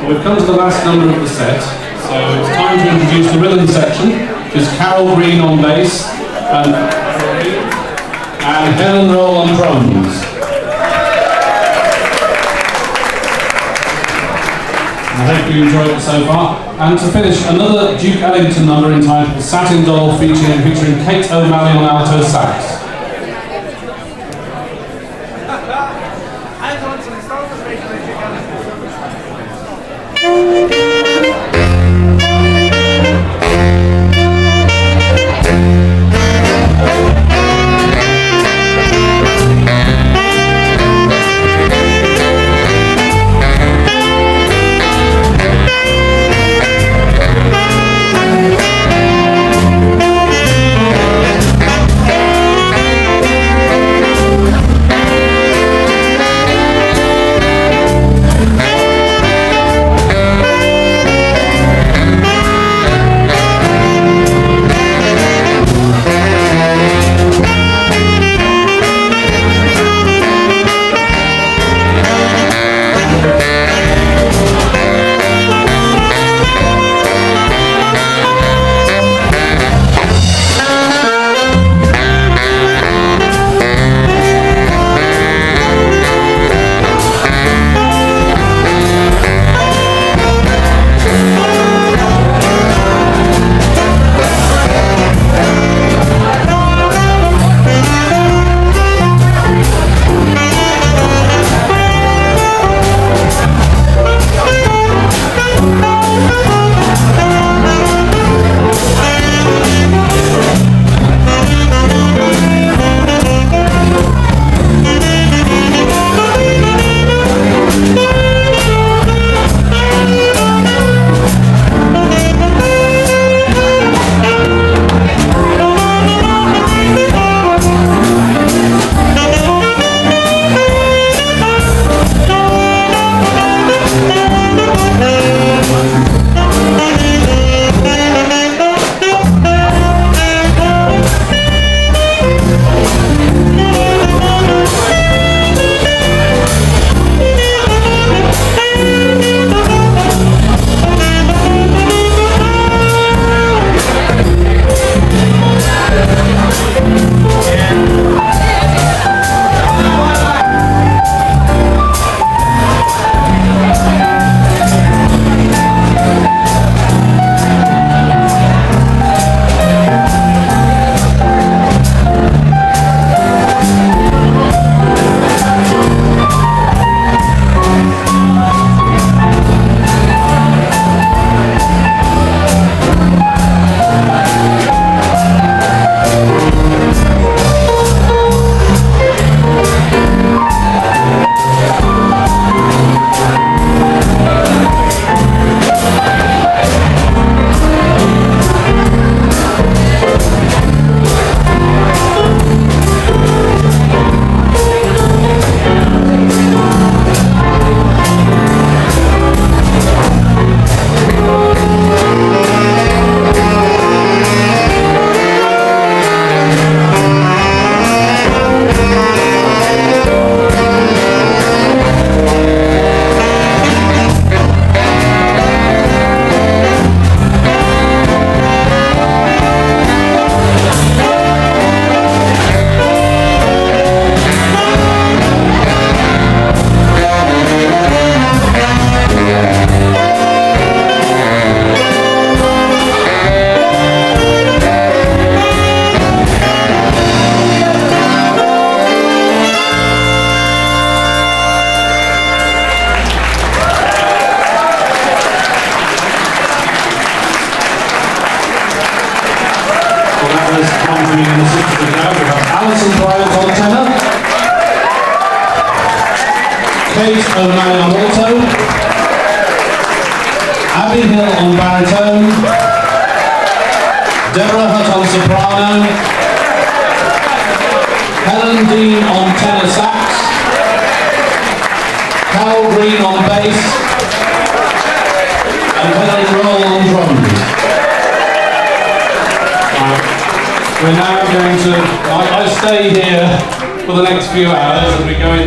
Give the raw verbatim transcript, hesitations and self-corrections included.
We've come to the last number of the set, so it's time to introduce the rhythm section, which is Carol Green on bass and, and Helen Roll on drums. I hope you enjoyed it so far. And to finish, another Duke Ellington number entitled Satin Doll featuring, featuring Kate O'Malley on alto sax. Kate O'Malley on alto, Abby Hill on baritone, Deborah Hutt on soprano, Helen Dean on tenor sax, Carol Green on bass, and Helen Roll on drums. Right. We're now going to, I, I stay here for the next few hours as we go in.